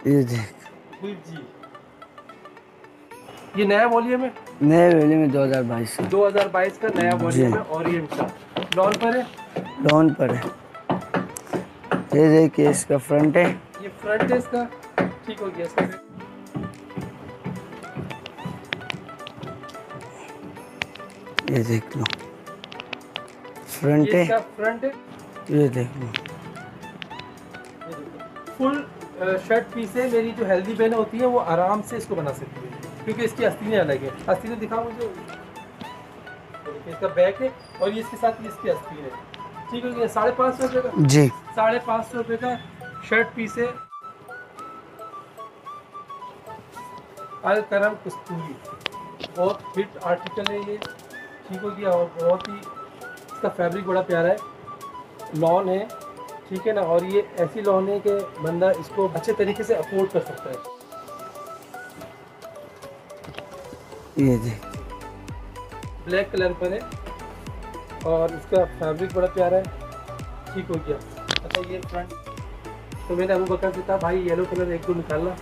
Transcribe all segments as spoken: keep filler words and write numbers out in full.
ये देख जी, ये नया वॉल्यूम है, नए वैल्यू में दो हज़ार बाईस का दो हज़ार बाईस का नया वॉल्यूम है, ओरिएंट का लॉन पर है, लोन पर है। ये देखिए इसका फ्रंट है, ये फ्रंट है इसका, ठीक हो गया। इसका ये देख लो फ्रंट ये है, इसका फ्रंट है, ये देख लो फुल शर्ट पीस है। मेरी जो हेल्दी बहन होती है वो आराम से इसको बना सकती है, क्योंकि इसकी आस्तीनें अलग है। आस्तीनें दिखाओ मुझे। इसका बैक है और ये इसके साथ ये इसकी आस्तीन है, ठीक हो गया। साढ़े पाँच सौ रुपये का, जी साढ़े पाँच सौ रुपये का शर्ट पीस है। अल करम कस्तूरी, बहुत हिट आर्टिकल है ये, ठीक हो गया। और बहुत ही इसका फैब्रिक बड़ा प्यारा है, लॉन है, ठीक है ना। और ये ऐसी लॉन है कि बंदा इसको अच्छे तरीके से अफोर्ड कर सकता है। ये देख ब्लैक कलर पर है और इसका फैब्रिक बड़ा प्यारा है, ठीक हो गया। अच्छा ये फ्रंट, तो मैंने अबू बकर से कहा भाई येलो कलर एक दो निकालना।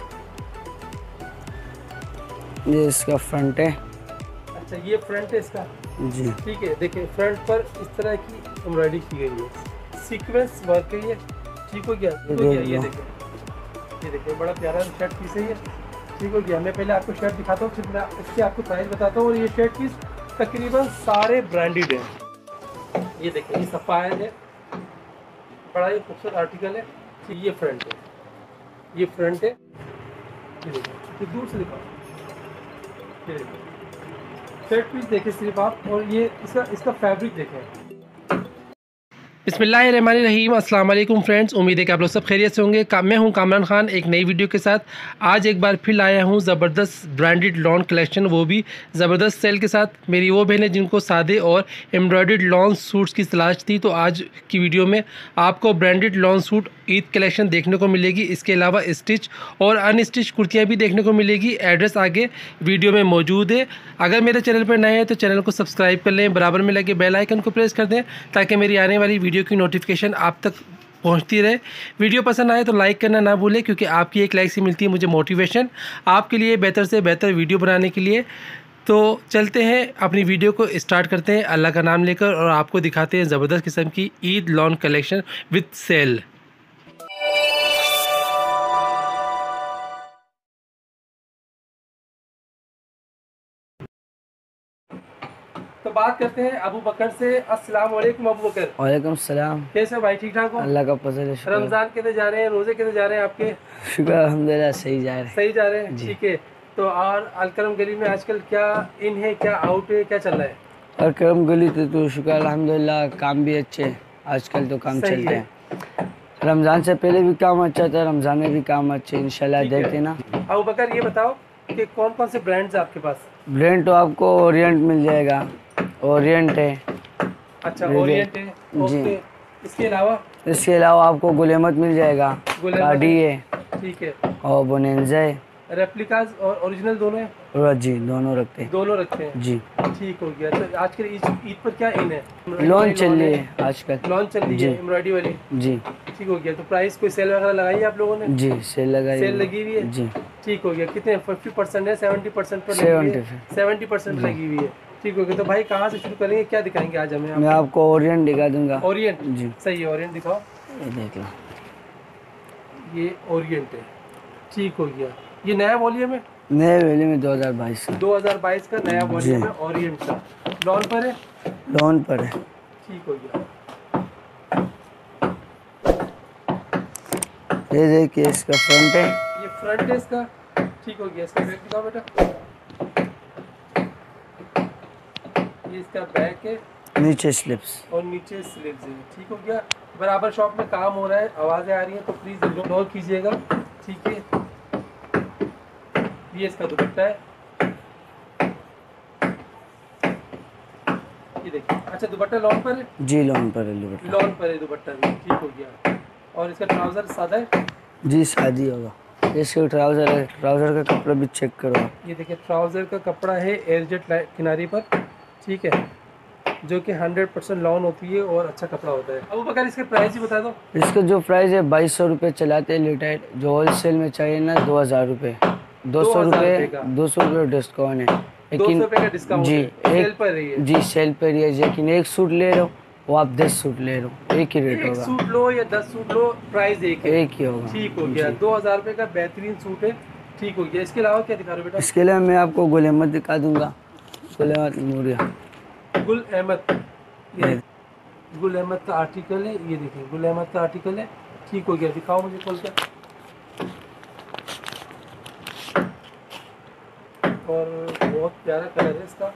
ये इसका फ्रंट है। अच्छा ये फ्रंट है इसका, जी ठीक है। देखिए फ्रंट पर इस तरह की एम्ब्रॉयडरी की गई है, सीक्वेंस वर्क है ये, ठीक हो गया। ठीक हो गया, ये देखिए, ये देखिए बड़ा प्यारा शर्ट पीस है ये, ठीक हो गया। मैं पहले आपको शर्ट दिखाता हूँ, फिर मैं इसकी आपको प्राइस बताता हूँ। और ये शर्ट पीस तकरीबन सारे ब्रांडेड हैं। ये देखिए ये सफ़ायर है, बड़ा ही खूबसूरत आर्टिकल है। ये फ्रंट है, ये फ्रंट है, ये देखिए दूर से दिखाओ। ये देखिए शर्ट पीस देखें सिर्फ आप, और ये इसका इसका फैब्रिक देखें। बिस्मिल्लाहिर्रहमानिर्रहीम, अस्सलाम वालेकुम फ्रेंड्स। उम्मीद है कि आप लोग सब खैरियत से होंगे। का, मैं हूं कामरान खान, एक नई वीडियो के साथ आज एक बार फिर आया हूं ज़बरदस्त ब्रांडेड लॉन कलेक्शन, वो भी ज़बरदस्त सेल के साथ। मेरी वो बहनें जिनको सादे और एम्ब्रॉयडर्ड लॉन सूट्स की तलाश थी, तो आज की वीडियो में आपको branded lawn suit Eid collection देखने को मिलेगी। इसके अलावा स्टिच और अनस्टिच कुर्तियाँ भी देखने को मिलेगी। एड्रेस आगे वीडियो में मौजूद है। अगर मेरे चैनल पर नए हैं तो चैनल को सब्सक्राइब कर लें, बराबर में लगे बेल आइकन को प्रेस कर दें ताकि मेरी आने वाली वीडियो की नोटिफिकेशन आप तक पहुंचती रहे। वीडियो पसंद आए तो लाइक करना ना भूलें, क्योंकि आपकी एक लाइक से मिलती है मुझे मोटिवेशन आपके लिए बेहतर से बेहतर वीडियो बनाने के लिए। तो चलते हैं अपनी वीडियो को स्टार्ट करते हैं अल्लाह का नाम लेकर, और आपको दिखाते हैं ज़बरदस्त किस्म की Eid lawn collection with sale. तो बात करते हैं अबू बकर से। अस्सलाम वालेकुम अबू बकर। वालेकुम सलाम। कैसे हो भाई, ठीक ठाक हो? अल्लाह का फजल है, शुक्र। रमज़ान कैसे जा रहे हैं, रोज़े कैसे जा रहे हैं आपके? शुक्र अल्हम्दुलिल्लाह सही जा रहे हैं। सही जा रहे हैं, ठीक है। तो और अलकरम गली में आजकल क्या इन है, क्या आउट है, क्या चल रहा है? और करम गली तो, तो शुक्र अल्हम्दुलिल्लाह काम भी अच्छे हैं, आजकल तो काम चलते हैं। रमज़ान से पहले भी काम अच्छा था, रमज़ान में भी काम अच्छे इंशाल्लाह देखते ना। अबू बकर ये बताओ कि कौन कौन से ब्रांड्स आपके पास? ब्रांड तो आपको ओरिएंट मिल जाएगा, ओरिएंट है। अच्छा ओरिएंट है, ओके। इसके अलावा इसके अलावा आपको गुलेमत मिल जाएगा, गाड़ी है, ठीक है, और बोनेंजा है। रेप्लिकाज और ओरिजिनल दोनों है? और जी दोनों रखते हैं। दोनों रखते हैं जी, ठीक हो गया। तो आजकल ईद पर क्या इन है? लॉन चल रही है आजकल, लॉन चल रही है एम्ब्रॉयडरी वाली जी, ठीक हो गया। तो प्राइस कोई सेल वगैरह लगाई है आप लोगों ने? जी सेल लगाई, सेल लगी हुई है जी, ठीक हो गया। कितने फिफ्टी परसेंट है, सेवेंटी परसेंट पर सेवेंटी परसेंट लगी हुई है, ठीक हो गया। तो भाई कहाँ से शुरू करेंगे, क्या दिखाएंगे आज हमें? मैं आपको ओरिएंट दिखा दूंगा। ओरिएंट जी सही है, ओरिएंट दिखाओ। ये देख लो, ये ओरिएंट है, ठीक हो गया। ये नया वॉल्यूम है, नए वैल्यू में दो हज़ार बाईस का दो हज़ार बाईस का नया वॉल्यूम है ओरिएंट का। लॉन पर है, लॉन पर है, ठीक हो गया। ये देखिए इसका फ्रंट है, ये फ्रंट है इसका, ठीक हो गया। इसका बैक दिखाओ बेटा, ये इसका बैक है, नीचे स्लिप्स और नीचे स्लीव्स है, ठीक हो गया। बराबर शॉप में काम हो रहा है, आवाज़ें आ रही हैं तो प्लीज़ इग्नोर कीजिएगा, ठीक है। ये इसका दुपट्टा है, ये देखिए। अच्छा दुपट्टा लॉन पर है? जी लॉन पर है दुपट्टा, लॉन पर है दुपट्टा भी, ठीक हो गया। और इसका ट्राउज़र सादा है? जी शादी होगा। इसके ट्राउज़र है, ट्राउज़र का कपड़ा भी चेक करो। ये देखिए ट्राउज़र का कपड़ा है एयरजेट किनारे पर, ठीक है। जो कि हंड्रेड परसेंट लॉन होती है और अच्छा कपड़ा होता है। अब बकर इसके प्राइस ही बता दो। इसका जो प्राइस है बाईस सौ रुपये चलाते हैं लिटर, जो होलसेल में चाहिए ना दो हज़ार रुपये, दो सौ रुपये दो सौ रुपये डिस्काउंट है, दो सौ लेकिन रुपये का डिस्काउंट जी है, सेल एक पर रही है। जी सेल पर ही है, लेकिन एक सूट ले रहे हो वो आप दस सूट ले रहे हो, एक ही रेट एक होगा। सूट लो या दस सूट लो, प्राइस एक है, एक ही होगा। ठीक हो गया। दो हज़ार रुपये का बेहतरीन सूट है, ठीक हो गया। इसके अलावा क्या दिखा रहे हो बेटा? इसके लिए मैं आपको गुल अहमद दिखा दूंगा, गुल अहमद नूरिया। गुल अहमद, ये गुल अहमद का आर्टिकल है, ये देखिए गुल अहमद का आर्टिकल है, ठीक हो गया। दिखाओ मुझे खोल कर। और बहुत प्यारा कलर है इसका,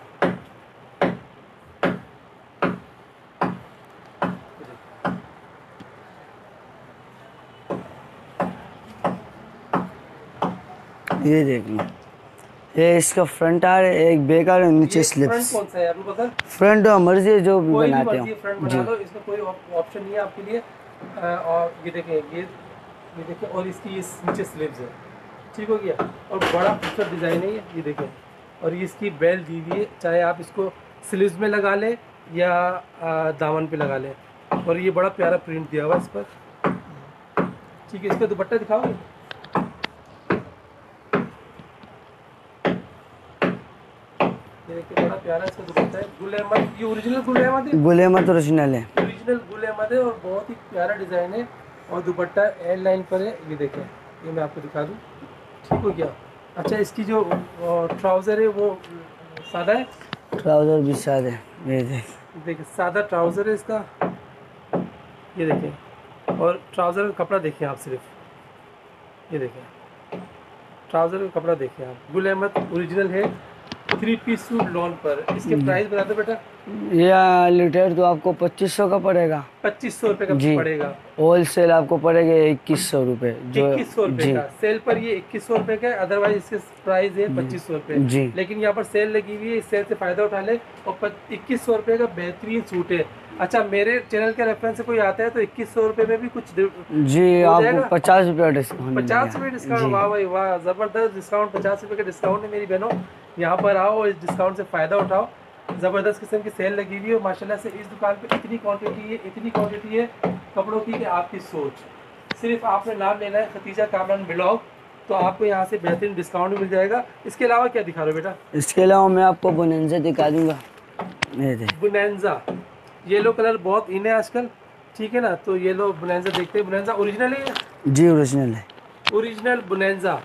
ये देख लो, ये इसका फ्रंट आ रहा है, एक बैक आ रहा है, नीचे स्लिप्स। फ्रंट कौन सा है आपको पता? फ्रंट मर्जी है, जो भी कोई भी बनाते मर्जी हो फ्रंट बना लो, इसमें कोई ऑप्शन नहीं है आपके लिए। आ, और ये देखें, ये ये देखें, और इसकी ये नीचे स्लीव्स है, ठीक हो गया। और बड़ा खूबसूरत डिज़ाइन है ये ये देखें। और ये इसकी बेल्ट दी हुई है, चाहे आप इसको स्लीव्स में लगा लें या आ, दामन पे लगा लें। और ये बड़ा प्यारा प्रिंट दिया हुआ है इस पर, ठीक है। इसका दुपट्टा दिखाओगे? ये देखिए बड़ा प्यारा इसका दुपट्टा है। गुल अहमद, ये ओरिजिनल गुल अहमद है, गुल अहमद ओरिजिनल है, ओरिजिनल गुल अहमद है। और बहुत ही प्यारा डिज़ाइन है, और दुपट्टा एल लाइन पर है, ये देखें। ये मैं आपको दिखा दूँ, ठीक हो गया। अच्छा, इसकी जो ट्राउज़र है वो सादा है, ट्राउज़र भी सादा है, ये देख देखिए सादा ट्राउज़र है इसका, ये देखें। और ट्राउज़र का कपड़ा देखें आप, सिर्फ ये देखें ट्राउज़र का कपड़ा देखें आप। गुल अहमद ओरिजिनल है, थ्री पीस सूट लॉन पर। इसके प्राइस बता दो बेटा। ये लीटर तो आपको पच्चीस सौ का पड़ेगा, पच्चीस सौ रुपये का पड़ेगा। होलसेल आपको पड़ेगा इक्कीस सौ रुपये, जो इक्कीस सौ रुपये का सेल पर ये इक्कीस सौ रुपये का, अदरवाइज इसके प्राइस है पच्चीस सौ रुपये। जी, लेकिन यहाँ पर सेल लगी हुई है, इस सेल से फ़ायदा उठा ले। और इक्कीस सौ रुपये का बेहतरीन सूट है। अच्छा, मेरे चैनल के रेफरेंस से कोई आता है तो इक्कीस सौ रुपये में भी कुछ जी आपको पचास रुपये डिस्काउंट, पचास रुपये डिस्काउंट। वाह भाई वाह, ज़बरदस्त डिस्काउंट, पचास रुपये का डिस्काउंट है मेरी बहनों। यहाँ पर आओ, इस डिस्काउंट से फ़ायदा उठाओ। ज़बरदस्त किस्म की सेल लगी हुई है माशाल्लाह से। इस दुकान पे इतनी क्वांटिटी है, इतनी क्वांटिटी है कपड़ों की कि आपकी सोच। सिर्फ आपने नाम लेना है खतीजा कामरान ब्लॉग, तो आपको यहाँ से बेहतरीन डिस्काउंट मिल जाएगा। इसके अलावा क्या दिखा रहे हो बेटा? इसके अलावा मैं आपको बोनेंजा दिखा दूंगा, ये देख बोनेंजा, येलो कलर बहुत इन है आजकल, ठीक है ना। तो येलो बोनेंजा देखते हैं। बोनेंजा ओरिजिनल है? जी ओरिजिनल है, ओरिजिनल बोनेंजा।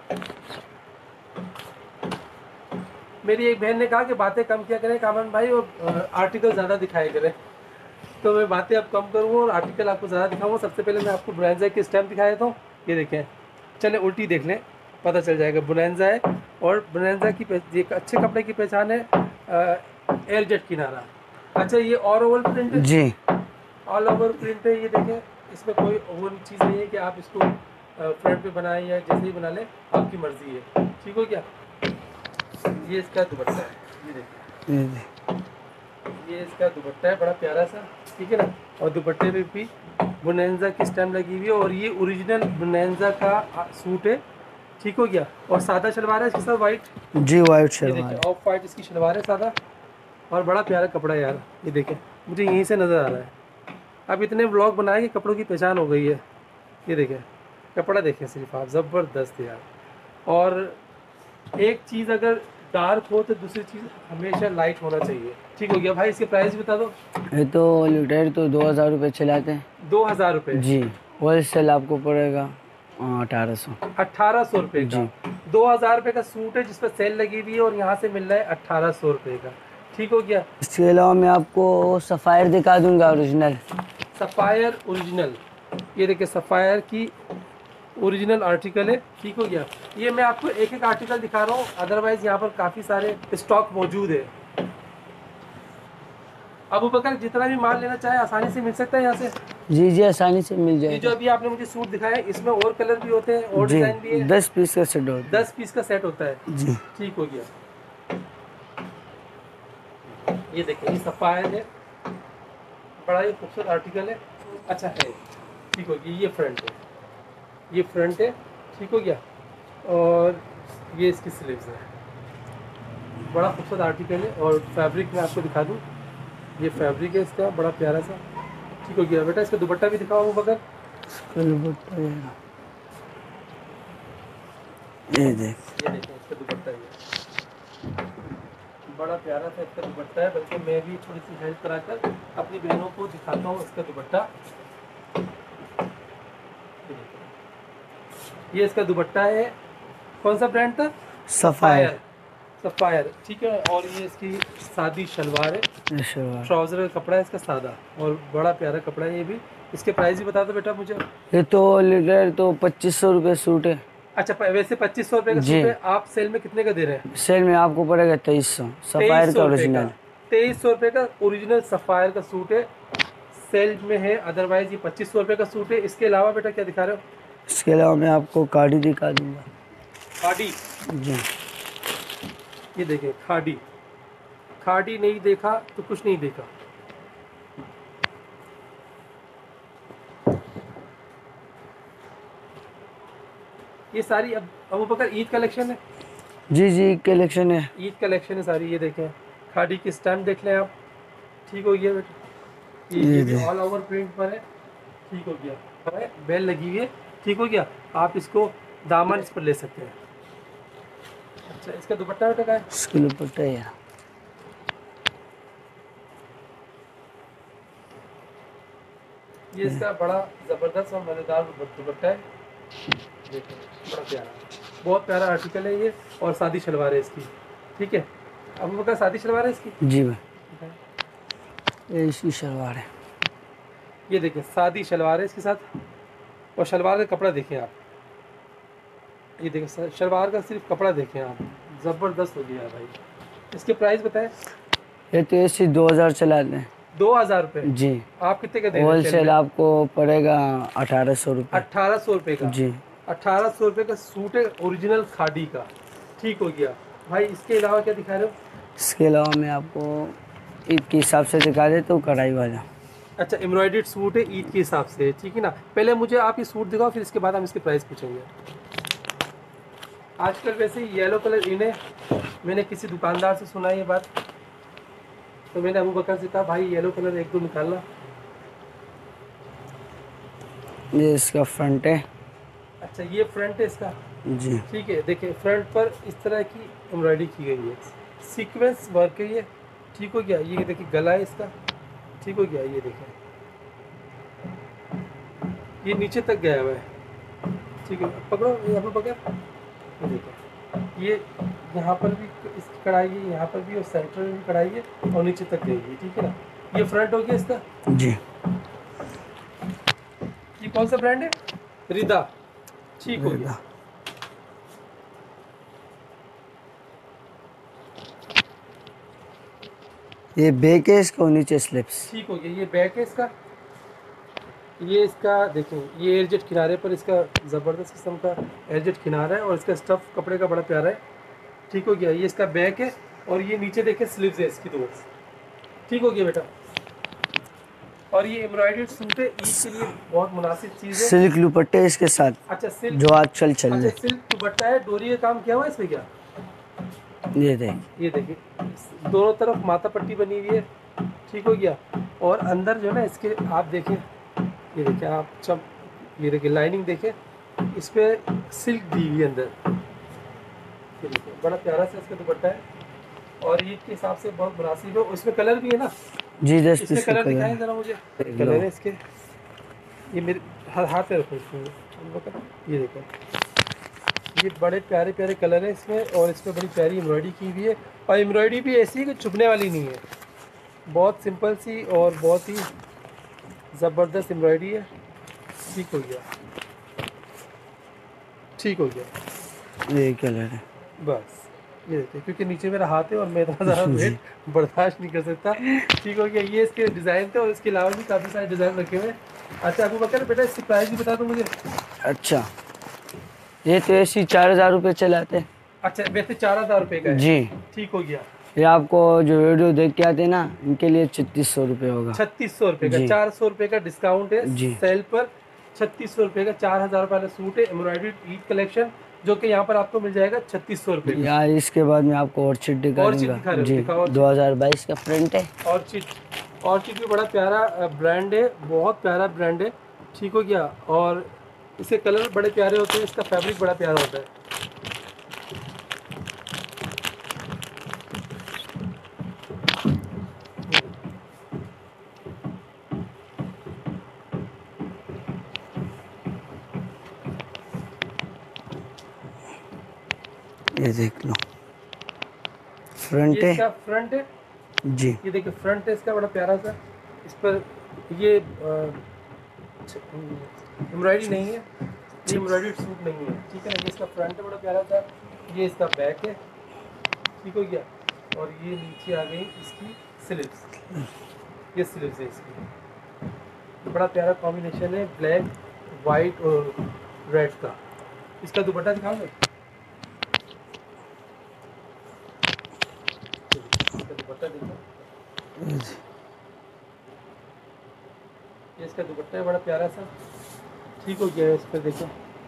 मेरी एक बहन ने कहा कि बातें कम किया करें कामरान भाई, और आर्टिकल ज़्यादा दिखाया करें। तो मैं बातें अब कम करूँगा और आर्टिकल आपको ज़्यादा दिखाऊंगा। सबसे पहले मैं आपको बोनेंजा की स्टैम्प दिखाया था, ये देखें। चले उल्टी देख लें, पता चल जाएगा। बोनेंजा है, और बोनेंजा की एक अच्छे कपड़े की पहचान है एयर जेट किनारा। अच्छा, ये ऑल ओवर प्रिंट है जी, ऑल ओवर प्रिंट है, ये देखें। इसमें कोई वो चीज़ नहीं है कि आप इसको फ्रंट पे बनाएं या जैसे ही बना लें, आपकी मर्ज़ी है, ठीक हो गया। ये इसका दुपट्टा है, ये देखिए, ये इसका दुपट्टा है बड़ा प्यारा सा, ठीक है ना। और दुपट्टे पे भी बोनेंजा की स्टैम्प लगी हुई है, और ये ओरिजिनल बोनेंजा का सूट है, ठीक हो गया। और सादा शलवार है इसके साथ वाइट, जी वाइट शलवार, ऑफ वाइट इसकी शलवार है सादा। और बड़ा प्यारा कपड़ा है यार, ये देखें, मुझे यहीं से नज़र आ रहा है। अब इतने व्लॉग बनाए कि कपड़ों की पहचान हो गई है। ये देखें कपड़ा, देखें सिर्फ आप, ज़बरदस्त यार। और एक चीज़ अगर डार्क हो तो दूसरी चीज़ हमेशा लाइट होना चाहिए, ठीक हो गया भाई। इसके प्राइस बता दो। ये तो लीटर तो दो हज़ार रुपये चलाते हैं, दो हज़ार रुपये जी। होलसेल आपको पड़ेगा अठारह सौ अट्ठारह सौ रुपये का। दो हज़ार रुपये का सूट है जिस पर सेल लगी हुई है, और यहाँ से मिल रहा है अट्ठारह सौ रुपये का, ठीक हो गया। इसके अलावा मैं आपको सफ़ायर दिखा दूंगा, ओरिजिनल सफ़ायर ओरिजिनल, ये देखिए सफ़ायर की ओरिजिनल आर्टिकल है, ठीक हो गया। ये मैं आपको एक एक आर्टिकल दिखा रहा हूँ, अदरवाइज यहाँ पर काफ़ी सारे स्टॉक मौजूद है। अबू बकर जितना भी माल लेना चाहे आसानी से मिल सकता है यहाँ से, जी जी आसानी से मिल ये जाएगा। जो अभी आपने मुझे सूट दिखाया इसमें और कलर भी होते हैं और डिज़ाइन भी है। दस पीस का सेट होता दस पीस का सेट होता है, जी। ठीक हो गया। ये देखिए, ये सफ़ायर है, बड़ा ही खूबसूरत आर्टिकल है, अच्छा है, ठीक हो गया। ये फ्रंट है, ये फ्रंट है, ठीक हो गया। और ये इसकी स्लीव्स है, बड़ा खूबसूरत आर्टिकल है। और फैब्रिक मैं आपको दिखा दूँ, ये फैब्रिक है इसका बड़ा प्यारा सा, ठीक हो गया बेटा। इसका दुपट्टा भी दिखाओ अबू बकर। इसका दुपट्टा ये ये देख, ये देखो इसका दुपट्टा ये बड़ा प्यारा सा इसका दुपट्टा है। बल्कि मैं भी थोड़ी सी हेल्प कराकर अपनी बहनों को दिखाता हूँ इसका दुपट्टा। ये देखो, ये इसका दुपट्टा है। कौन सा ब्रांड था? सफायर सफायर, ठीक है। और ये इसकी सादी शलवार है, शलवार। ट्राउजर का कपड़ा है इसका सादा, और बड़ा प्यारा कपड़ा है ये भी। इसके प्राइस भी बता दो बेटा मुझे। ये तो लीटर तो पच्चीस सौ रुपये सूट है। अच्छा, प- वैसे पच्चीस सौ रुपये का जी। सूट है, आप सेल में कितने का दे रहे हैं? सेल में आपको पड़ेगा तेईस सौ। सफायर का ओरिजिनल तेईस सौ रुपये का ओरिजिनल सफायर का सूट है, सेल में है। अदरवाइज ये पच्चीस सौ रुपये का सूट है। इसके अलावा बेटा क्या दिखा रहे हो? इसके अलावा मैं आपको खाड़ी दिखा दूंगा। खाड़ी, जी, ये देखिए खाड़ी। खाड़ी नहीं देखा तो कुछ नहीं देखा। ये सारी अब अबू बकर ईद कलेक्शन है। जी जी कलेक्शन है। ईद कलेक्शन है सारी। ये देखें खाड़ी की स्टैम्प देख लें आप, ठीक हो गया बेटा। ये, ये ये भी देख। ऑल ओवर प्रिंट पर है, ठीक हो गया। है बेल लगी हुई है, ठीक हो गया। आप इसको दामन इस पर ले सकते हैं। अच्छा, इसका दुपट्टा बेटा का है? इसका दुपट्टा है। ये इसका बड़ा ज़बरदस्त और मज़ेदार दुपट्टा है। देखो बड़ा प्यारा, बहुत प्यारा आर्टिकल है ये। और सादी शलवार है इसकी, ठीक है। अब बकर सादी शलवार है इसकी। जी भाई, ये इसकी शलवार है। ये देखिए सादी शलवार है इसके साथ, और शलवार का कपड़ा देखें आप। ये देखिए शलवार का सिर्फ कपड़ा देखें आप, ज़बरदस्त हो गया भाई। इसके प्राइस बताएं। ये तो ऐसी दो हज़ार चलाते हैं। दो हज़ार रुपये। जी, आप कितने का दे रहे हैं? होलसेल आपको पड़ेगा अठारह सौ रुपये। अट्ठारह सौ रुपये का। जी, अट्ठारह सौ रुपये का सूट है ओरिजिनल खादी का, ठीक हो गया भाई। इसके अलावा क्या दिखा रहे हो? इसके अलावा मैं आपको ईद के हिसाब से दिखा देता हूँ, कढ़ाई वाला। अच्छा, एम्ब्रॉयडर्ड सूट है ईद के हिसाब से, ठीक है ना। पहले मुझे आप ये सूट दिखाओ, फिर इसके बाद हम इसके प्राइस पूछेंगे। आजकल वैसे ही येलो कलर इन है, मैंने किसी दुकानदार से सुना ये बात, तो मैंने अबू बकर से कहा भाई येलो कलर एक दो निकालना। ये इसका फ्रंट है। अच्छा, ये फ्रंट है इसका, जी, ठीक है। देखिए फ्रंट पर इस तरह की एम्ब्रॉयडरी की गई है, सीक्वेंस वर्क है ये, ठीक हो गया। ये देखिए गला है इसका, ठीक हो गया। ये देखिए ये नीचे तक गया हुआ है, ठीक है। पकड़ो ये अबू बकर, ये देखो ये यहाँ पर भी इसकी कढ़ाई है, यहाँ पर भी, और सेंटर में भी कढ़ाई है, और नीचे तक गई है, ठीक है ना। ये फ्रंट हो गया इसका। जी, ये कौन सा ब्रांड है? रिदा, ठीक हो गया। ये बैक है इसका, और नीचे स्लिप्स। ठीक हो गया। ये बैक है इसका। ये इसका देखें, ये एयरजेट किनारे पर इसका ज़बरदस्त किस्म का एयरजेट किनारा है, और इसका स्टफ कपड़े का बड़ा प्यारा है, ठीक हो गया। ये इसका बैक है, और ये नीचे देखें स्लीव्स है इसकी दो, ठीक हो गया बेटा। और ये एम्ब्रॉयडर्ड सूट है, ईद के लिए बहुत मुनासिब चीज़ है। सिल्क दुपट्टे इसके साथ, अच्छा सिल्क, जो आजकल चल अच्छा रहे। सिल्क दुपट्टा है, डोरी का काम किया हुआ है इसमें क्या? ये देख, ये देखिए दोनों तरफ माथा पट्टी बनी हुई है, ठीक हो गया। और अंदर जो है ना इसके आप देखें, ये देखिए आप चम ये देखिए लाइनिंग देखें, इस पर सिल्क दी हुई है अंदर, ये देखिए बड़ा प्यारा सा इसका दुपट्टा है, और ईद के हिसाब से बहुत मुनासिब है। इसमें कलर भी है ना? जी दस इसमें पीस कलर का दिखाएं कलर। जरा मुझे। देख कलर लो। है इसके, ये मेरे हाथ हाथ पे रखो इसमें, ये देखो ये बड़े प्यारे प्यारे कलर है इसमें, और इसमें बड़ी प्यारी एम्ब्रॉयडरी की हुई है। और एम्ब्रॉयडरी भी ऐसी है कि चुभने वाली नहीं है, बहुत सिंपल सी और बहुत ही ज़बरदस्त एम्ब्रॉयडरी है, ठीक हो गया, ठीक हो गया। ये कलर है बस ये देखिए, क्योंकि नीचे मेरा हाथ है और मैं इतना ज़्यादा वेट बर्दाश्त नहीं कर सकता, ठीक हो गया। ये इसके डिज़ाइन थे, और इसके अलावा भी काफ़ी सारे डिज़ाइन रखे हुए हैं। अच्छा अबू बकर बेटा इसकी प्राइस भी बता दो मुझे। अच्छा, ये तो ऐसी चार हज़ार रुपये चलाते हैं। अच्छा वैसे चार हज़ार रुपये का है, जी, ठीक हो गया। ये आपको जो वीडियो देख के आते हैं ना, इनके लिए छत्तीस सौ रुपये होगा। छत्तीस सौ रुपये का, जी। चार सौ रुपये का डिस्काउंट है जी। सेल पर। छत्तीस सौ रुपये का चार हज़ार रुपये वाला सूट है, एम्ब्रॉयडर्ड ईद कलेक्शन, जो कि यहाँ पर आपको मिल जाएगा छत्तीस सौ रुपये का। यार इसके बाद मैं आपको और चिट दिखा और चिट दूंगा। दिखा रहे हो? जी, दिखाओ और चिट। दो हज़ार बाईस का फ्रंट है। और चिट ऑर्चिड भी बड़ा प्यारा ब्रांड है, बहुत प्यारा ब्रांड है, ठीक हो गया। और इसके कलर बड़े प्यारे होते हैं, इसका फैब्रिक बड़ा प्यारा होता है। ये देख लो, फ्रंट ये है इसका फ्रंट है जी। ये देखिए फ्रंट है इसका बड़ा प्यारा सा। इस पर ये एम्ब्रॉयडरी नहीं है, ये एम्ब्रॉयडरी सूट नहीं है, ठीक है ना। ये इसका फ्रंट है बड़ा प्यारा सा, ये इसका बैक है, ठीक हो गया। और ये नीचे आ गई इसकी स्लीव्स, ये स्लीव्स है इसकी। बड़ा प्यारा कॉम्बिनेशन है ब्लैक वाइट और रेड का। इसका दुपट्टा दिखाओगे? इसका दुपट्टा देखो, ये इसका दुपट्टा है बड़ा प्यारा सा, ठीक हो गया है। इस पर देखो,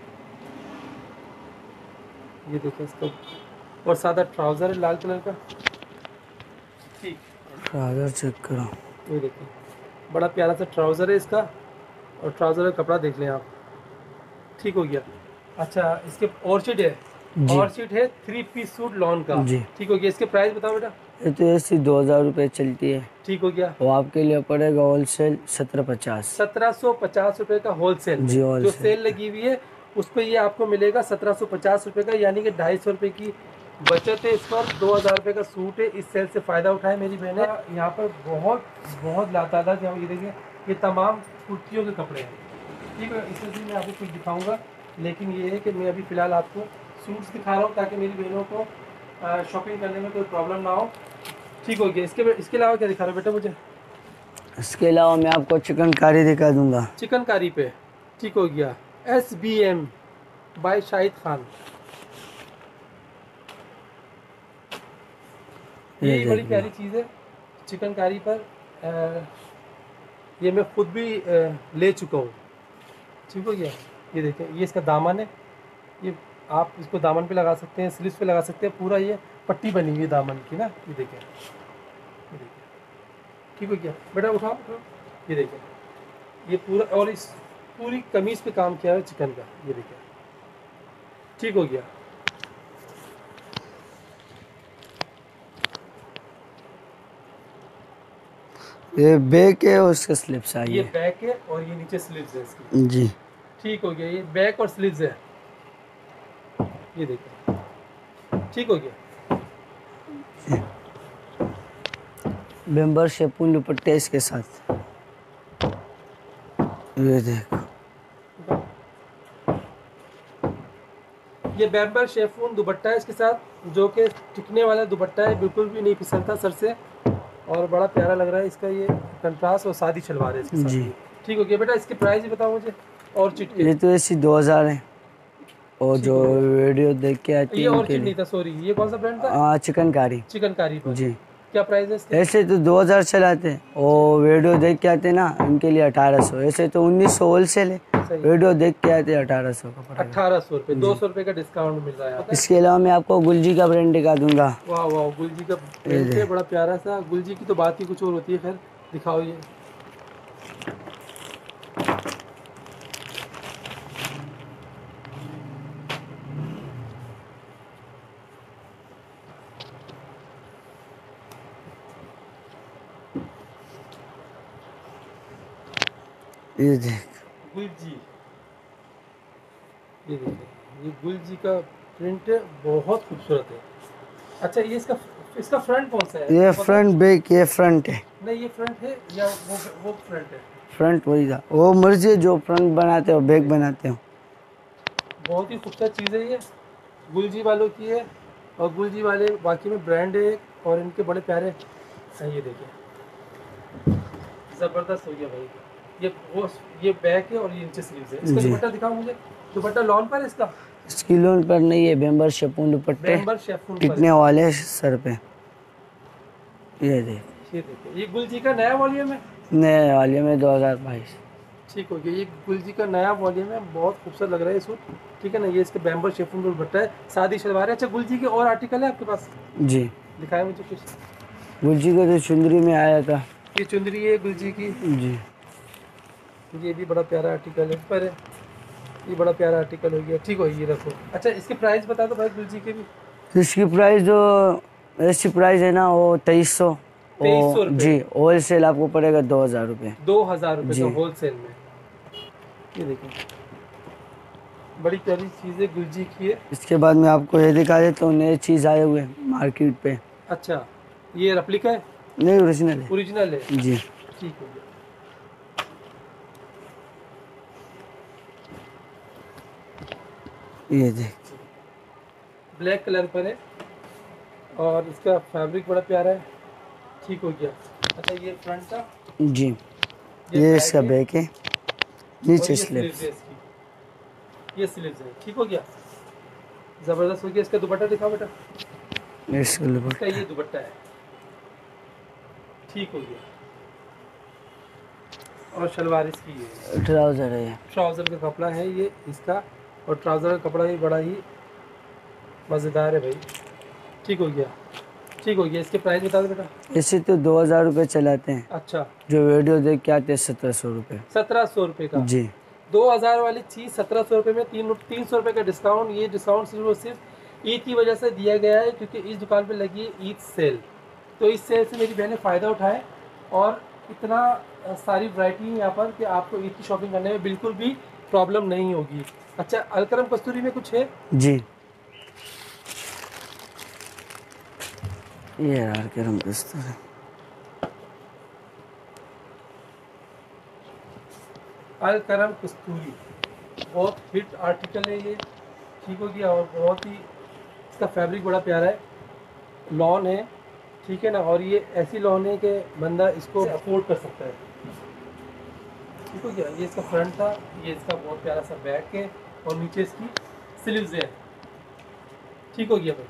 ये देखो इसका, और सादा ट्राउजर है लाल कलर का, ठीक। ट्राउजर चेक करो, ये देखो बड़ा प्यारा सा ट्राउजर है इसका, और ट्राउजर का कपड़ा देख लें आप, ठीक हो गया। अच्छा, इसके ऑर्चिड है, ऑर्चिड है थ्री पीस सूट लॉन का जी, ठीक हो गया। इसके प्राइस बताओ बेटा। ये तो ऐसी दो हजार रुपये चलती है, ठीक हो गया। वो आपके लिए पड़ेगा होलसेल सत्रह पचास सत्रह सौ पचास रुपए का होलसेल जी, जो होलसेल सेल लगी हुई है उस पर ये आपको मिलेगा सत्रह सौ पचास रुपए का, यानी कि ढाई सौ रुपए की बचत है इस पर। दो हज़ार रुपए का सूट है, इस सेल से फ़ायदा उठाए मेरी बहनें। यहाँ पर बहुत बहुत लातादाद, यहाँ ये देखिए ये तमाम कुर्तियों के कपड़े हैं, ठीक है। इसमें भी मैं आपको कुछ दिखाऊंगा, लेकिन ये है कि मैं अभी फ़िलहाल आपको सूट्स दिखा रहा हूँ ताकि मेरी बहनों को शॉपिंग करने में कोई प्रॉब्लम ना हो, ठीक हो गया। इसके इसके अलावा क्या दिखा रहे हो बेटा मुझे? इसके अलावा मैं आपको चिकनकारी दिखा दूंगा, चिकनकारी पे, ठीक हो गया। S B M by Shahid Khan, ये बड़ी प्यारी चीज़ है चिकनकारी पर। आ, ये मैं खुद भी आ, ले चुका हूँ, ठीक हो गया। ये देखें, ये इसका दामन है, ये आप इसको दामन पे लगा सकते हैं, स्लीव्स पे लगा सकते हैं, पूरा ये पट्टी बनी हुई है दामन की ना, ये देखें, ये देखें, ठीक हो गया। बेटा उठाओ उठाओ, ये देखें, ये पूरा, और इस पूरी कमीज पे काम किया है चिकन का, ये देखें, ठीक हो गया। ये बैक है और उसके स्लिप्स आई ये है, बैक है और ये नीचे स्लीव्स है इसकी, जी, ठीक हो गया। ये बैक और स्लीव्स है, ये देखिए, ठीक हो गया। बेम्बर शेपून दुपट्टे इसके साथ, ये देखो, ये बैम्बर शेफून दुपट्टा है इसके साथ, जो कि टिकने वाला दुपट्टा है, बिल्कुल भी नहीं फिसलता सर से, और बड़ा प्यारा लग रहा है इसका ये कंट्रास्ट, और सादी शलवार है इसके साथ जी, ठीक हो गया। बेटा इसके प्राइस भी बताओ मुझे। और चिट ये तो ऐसी दो हजार है, और जो वीडियो देख के आती ये है और चिट नहीं था, सॉरी, ये कौन सा ब्रांड था? हाँ, चिकनकारी चिकनकारी पर जी। क्या प्राइस है इसका? ऐसे तो दो हजार चलाते हैं, और वीडियो देख के आते हैं ना, इनके लिए अठारह सौ, ऐसे तो उन्नीस सौ होलसेल है, वीडियो देख के आते हैं अठारह सौ का पड़ेगा। अठारह सौ रुपये, दो सौ रुपये का डिस्काउंट मिल रहा है। इसके अलावा मैं आपको गुलजी का ब्रांड दिखा दूंगा, वाह वाह, गुलजी का प्रिंट है बड़ा प्यारा सा। गुलजी की तो बात ही कुछ और होती है, खैर दिखाओ ये। ये देख, गुलजी, ये देखिए, ये गुलजी का प्रिंट है, बहुत खूबसूरत है। अच्छा, ये इसका इसका फ्रंट कौन सा है? ये फ्रंट बैक, ये फ्रंट है, नहीं ये फ्रंट है या वो वो फ्रंट है? फ्रंट वही था, वो मर्जी है, जो फ्रंट बनाते हो बैक बनाते हो। बहुत ही खूबसूरत चीज़ है ये, गुलजी वालों की है, और गुलजी वाले बाकी में ब्रांड है, और इनके बड़े प्यारे हैं। ये देखिए, ज़बरदस्त हो गया भाई। ये वो ये बैक है और ये नीचे स्लीव्स है। इसका दुपट्टा दिखाओ मुझे। दुपट्टा लॉन पर है इसका? इसकी लोन पर नहीं है, बेम्बर शेपून दुपट्टे बेम्बर शेफून टिकने वाले सर पे, ये देख, ये देखिए, ये गुलजी का नया वॉल्यूम है, नए वाले में दो हजार बाईस, ठीक हो गया। ये गुलजी का नया वॉल्यूम है, बहुत खूबसूरत लग रहा है ये सूट, ठीक है ना। ये इसका बेम्बर शेफून दुपट्टा है, सादी शलवार है। अच्छा, गुलजी के और आर्टिकल है आपके पास? जी, दिखाए मुझे कुछ। गुलजी का तो चुंदरी में आया था, ये चुंदरी है गुलजी की, जी। ये भी बड़ा प्यारा आर्टिकल है पर ये बड़ा प्यारा आर्टिकल हो गया। ठीक हो, ये रखो। अच्छा इसके प्राइस बता दो भाई गुलजी के भी। इसकी प्राइस जो ऐसी प्राइस है ना वो तेईस सौ तेईस सौ रुपये जी। होल सेल आपको पड़ेगा दो हजार रुपये। दो हजार रुपये जी। का होल सेल में। ये देखो बड़ी प्यारी चीज़ है, गुलजी की है। इसके बाद में आपको ये दिखा देता हूँ, नए चीज़ आए हुए मार्केट पे। अच्छा ये रेप्लिका है? नहीं, ओरिजिनल है। ओरिजिनल है जी। ठीक हो गया। ये देख, ब्लैक कलर पर है और इसका फैब्रिक बड़ा प्यारा है। ठीक हो गया। अच्छा ये फ्रंट का, जी। ये ये बैक इसका है। बैक है, और नीचे ये स्लिप। स्लीव्स है इसकी, ये स्लीव्स है। ठीक हो गया, ज़बरदस्त हो गया। इसका दुपट्टा दिखाओ बेटा। इसका इसका दुपट्टा ये दुपट्टा है। ठीक हो गया। और शलवार इसकी है, ट्राउजर है ये। ट्राउज़र का कपड़ा है ये इसका, और ट्राउज़र का कपड़ा भी बड़ा ही मज़ेदार है भाई। ठीक हो गया, ठीक हो गया। इसके प्राइस बता दो बेटा। ऐसे तो दो हजार रुपये चलाते हैं, अच्छा जो वीडियो देख के आते हैं सत्रह सौ रुपये। सत्रह सौ रुपये का। जी। दो हज़ार वाली चीज़ सत्रह सौ रुपये में तीन तीन सौ रुपये का डिस्काउंट। ये डिस्काउंट सिर्फ और सिर्फ ईद की वजह से दिया गया है, क्योंकि इस दुकान पे लगी है ईद सेल। तो इस सेल से मेरी बहनें फ़ायदा उठाएं और इतना सारी वैरायटी है यहाँ पर कि आपको ईद की शॉपिंग करने में बिल्कुल भी प्रॉब्लम नहीं होगी। अच्छा अलकरम कस्तूरी में कुछ है? जी। ये यार करम कस्तूरी, अलकरम कस्तूरी बहुत हिट आर्टिकल है ये। ठीक हो गया। और बहुत ही इसका फैब्रिक बड़ा प्यारा है, लॉन है। ठीक है ना, और ये ऐसी लॉन है कि बंदा इसको अफोर्ड कर सकता है। ठीक हो गया। ये इसका फ्रंट था, ये इसका बहुत प्यारा सा बैक है और नीचे इसकी स्लीव्स है। ठीक हो गया भाई।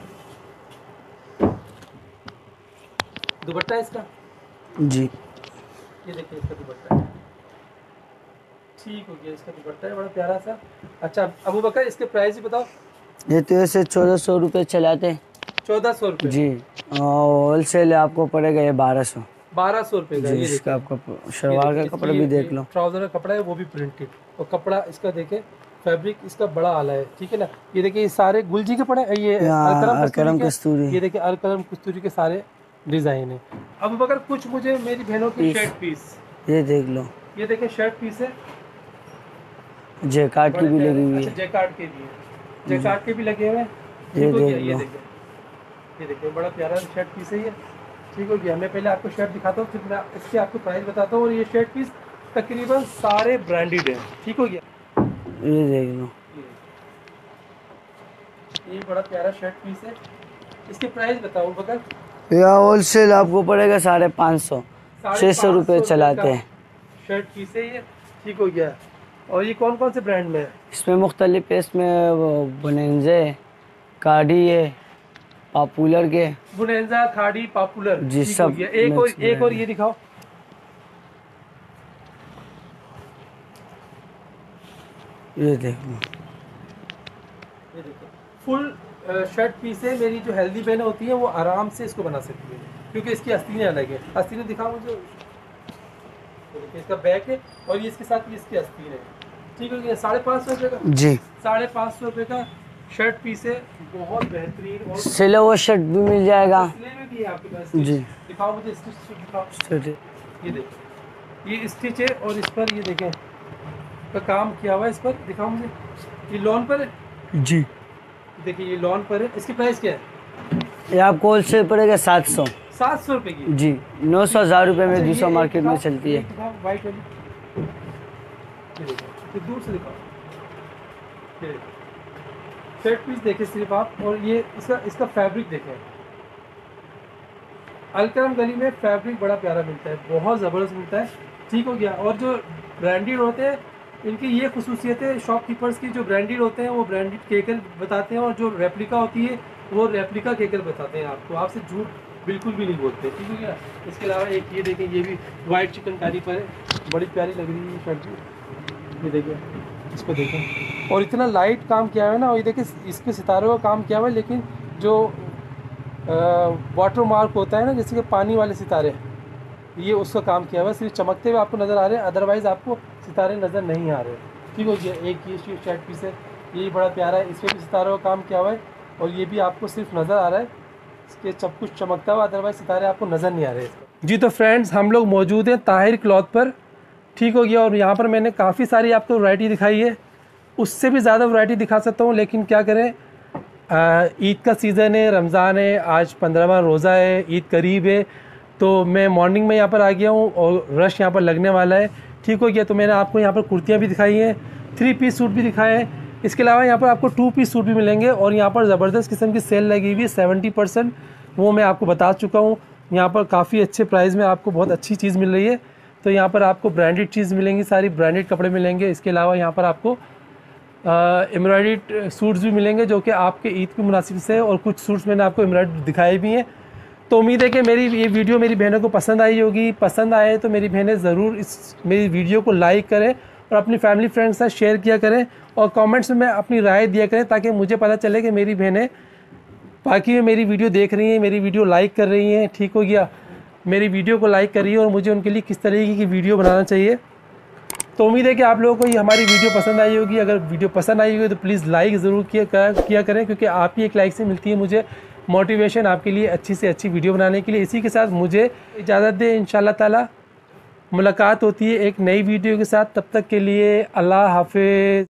दुपट्टा है इसका, जी। ये देखिए इसका दुपट्टा है। ठीक हो गया, इसका दुपट्टा है बड़ा प्यारा सा। अच्छा अबू बकर इसके प्राइस ही बताओ। ये तो ऐसे चौदह सौ रुपये चलाते हैं। चौदह सौ रुपये जी। होल सेल आपको पड़ेगा ये बारह सौ। बारह सौ रुपये का। जी। ये इसका देखिए, आपका शलवार का इसकी कपड़ा भी ये- देख ये लो। ट्राउजर का कपड़ा है वो भी प्रिंटेड, और कपड़ा इसका देखे फैब्रिक इसका बड़ा आला है। ठीक है ना। ये देखिए ये सारे गुलजी के पड़े, ये यहाँ अलकरम अलकरम कस्तूरी कस्तूरी। के, ये देखिए अलकरम कस्तूरी के सारे डिजाइन है। अब बकर कुछ मुझे मेरी बहनों की पीस। शर्ट पीस, ये देख लो, ये देखिए शर्ट पीस है, जैकार्ड की भी लगी हुई अच्छा है। जैकार्ड के भी है, जैकार्ड के भी लगे हुए हैं। ये ठीक हो गया। देख ये लो। देखिए, ये देखिए बड़ा प्यारा शर्ट पीस है ये। ठीक हो गया। मैं पहले आपको शर्ट दिखाता हूँ, फिर मैं इसके आपको प्राइस बताता हूँ। और ये शर्ट पीस तकरीबन सारे ब्रांडेड है। ठीक हो गया। ये देख लो, ये बड़ा प्यारा शर्ट पीस है। इसके प्राइस बताओ बकर। यह होल सेल आपको पड़ेगा साढ़े पाँच सौ छः सौ रुपये चलाते हैं। शर्ट पीस है ये। ठीक हो गया। और ये कौन कौन से ब्रांड में है? इसमें मुख्तलिफ है, इसमें वो बोनेंजे, कार्डी है, पॉपुलर के। बुनेंजा, खाड़ी, पॉपुलर। जी, ठीक सब हो गया। एक और मिक्स एक और ब्रांड ये दिखाओ। ये देख लो, ये देखो फुल शर्ट पीस है। मेरी जो हेल्दी बहनें होती हैं वो आराम से इसको बना सकती है, क्योंकि इसकी आस्तीनें अलग है। आस्तीनें दिखाओ मुझे। ये देखिए इसका बैक है और ये इसके साथ ये इसकी आस्तीन है। ठीक हो गया। साढ़े पाँच सौ रुपये का, जी। साढ़े पाँच सौ रुपये का शर्ट पीस है, बहुत बेहतरीन। और सिलोवर शर्ट भी मिल जाएगा। सिले में भी है आपके पास। जी। दिखाओ मुझे स्टिच दिखाओ। शर्ट ये देखो ये स्टिच है, और इस पर ये देखें का काम किया हुआ है। इस पर दिखाओ मुझे। ये लॉन पर है। जी। देखिए ये लॉन पर है। इसकी प्राइस क्या है? ये आपको होल सेल पड़ेगा सात सौ। सात सौ रुपये की। जी। नौ सौ हज़ार रुपये में अच्छा, ये दूसरा एक मार्केट में दिखाओ, चलती ये है। दिखाओ, वाइट वाली। ये देखो, ये दूर से दिखाओ। ये देखो शर्ट पीस देखे सिर्फ आप, और ये इसका इसका फैब्रिक देखें। अलकरम गली में फैब्रिक बड़ा प्यारा मिलता है, बहुत ज़बरदस्त मिलता है। ठीक हो गया। और जो ब्रांडेड होते हैं इनकी ये खसूसियत है, शॉपकीपर्स की जो ब्रांडेड होते हैं वो ब्रांडेड केकर बताते हैं, और जो रेप्लिका होती है वो रेप्लिका केकर बताते हैं आपको। आपसे झूठ बिल्कुल भी नहीं बोलते। ठीक है। इसके अलावा एक ये देखें, ये भी वाइट चिकनकारी पर है, बड़ी प्यारी लग रही है शर्ट जी। ये देखिए, इसको देखें, और इतना लाइट काम किया हुआ है ना। और ये देखिए इसके सितारों का काम किया हुआ है, लेकिन जो वाटर मार्क होता है ना, जैसे कि पानी वाले सितारे, ये उसका काम किया हुआ है, सिर्फ चमकते हुए आपको नज़र आ रहे हैं, अदरवाइज़ आपको सितारे नज़र नहीं आ रहे। ठीक हो गया। एक ये शर्ट पीस है, ये बड़ा प्यारा है, इस पर भी सितारों का काम किया हुआ है और ये भी आपको सिर्फ नज़र आ रहा है, इसके सब कुछ चमकता हुआ, अदरवाइज सितारे आपको नज़र नहीं आ रहे इसका। जी तो फ्रेंड्स, हम लोग मौजूद हैं ताहिर क्लॉथ पर। ठीक हो गया। और यहाँ पर मैंने काफ़ी सारी आपको वैरायटी दिखाई है, उससे भी ज़्यादा वैरायटी दिखा सकता हूँ, लेकिन क्या करें, ईद का सीज़न है, रमज़ान है, आज पंद्रहवां रोज़ा है, ईद करीब है, तो मैं मॉर्निंग में यहाँ पर आ गया हूँ और रश यहाँ पर लगने वाला है। ठीक हो गया। तो मैंने आपको यहाँ पर कुर्तियाँ भी दिखाई हैं, थ्री पीस सूट भी दिखाए हैं, इसके अलावा यहाँ पर आपको टू पीस सूट भी मिलेंगे और यहाँ पर ज़बरदस्त किस्म की सेल लगी हुई है सेवेंटी परसेंट, वो मैं आपको बता चुका हूँ। यहाँ पर काफ़ी अच्छे प्राइस में आपको बहुत अच्छी चीज़ मिल रही है। तो यहाँ पर आपको ब्रांडेड चीज़ मिलेंगी, सारी ब्रांडेड कपड़े मिलेंगे। इसके अलावा यहाँ पर आपको एम्ब्रॉयडर्ड सूट्स भी मिलेंगे जो कि आपके ईद के मुनासिब से है, और कुछ सूट्स मैंने आपको एम्ब्रॉयडर्ड दिखाए भी हैं। तो उम्मीद है कि मेरी ये वीडियो मेरी बहनों को पसंद आई होगी। पसंद आए तो मेरी बहनें ज़रूर इस मेरी वीडियो को लाइक करें और अपनी फैमिली फ्रेंड्स के साथ शेयर किया करें और कमेंट्स में अपनी राय दिया करें, ताकि मुझे पता चले कि मेरी बहनें बाकी में मेरी वीडियो देख रही हैं, मेरी वीडियो लाइक कर रही हैं। ठीक हो गया। मेरी वीडियो को लाइक करिए और मुझे उनके लिए किस तरीके की वीडियो बनाना चाहिए। तो उम्मीद है कि आप लोगों को ये हमारी वीडियो पसंद आई होगी। अगर वीडियो पसंद आई होगी तो प्लीज़ लाइक ज़रूर किया किया करें, क्योंकि आपकी एक लाइक से मिलती है मुझे मोटिवेशन आपके लिए अच्छी से अच्छी वीडियो बनाने के लिए। इसी के साथ मुझे इजाज़त दें, इंशाल्लाह ताला मुलाकात होती है एक नई वीडियो के साथ। तब तक के लिए अल्लाह हाफिज़।